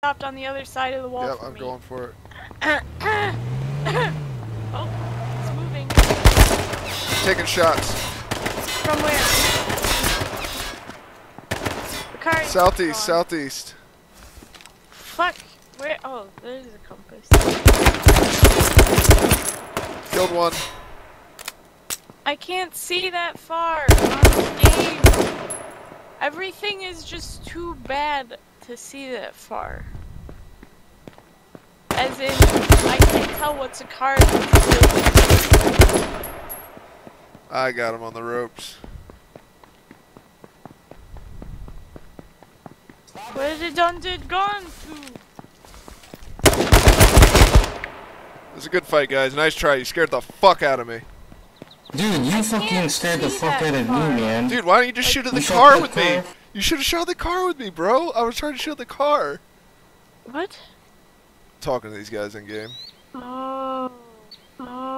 stopped on the other side of the wall. Yep, for I'm me. going for it. Oh, it's moving. Taking shots. From where? The car is Southeast, gone. southeast. Fuck. Where? Oh, there's a compass. Killed one. I can't see that far on the game. Everything is just too bad to see that far. As in, I can't tell what's a car and what's a building. I got him on the ropes. Where did Undead gone to? It was a good fight, guys. Nice try. You scared the fuck out of me. Dude, you fucking scared the fuck out of me, man. Dude, why don't you just shoot at the car with me? You should have shot the car with me, bro. I was trying to shoot the car. What? Talking to these guys in game. Oh. Oh.